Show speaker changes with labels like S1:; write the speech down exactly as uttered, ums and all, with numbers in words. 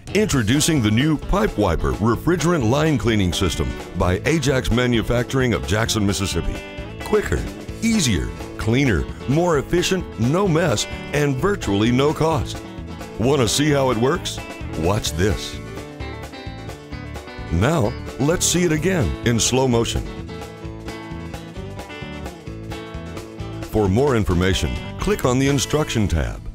S1: Introducing the new Pipe Wiper Refrigerant Line Cleaning System by Ajax Manufacturing of Jackson, Mississippi. Quicker, easier, cleaner, more efficient, no mess, and virtually no cost. Want to see how it works? Watch this. Now, let's see it again in slow motion. For more information, click on the Instruction tab.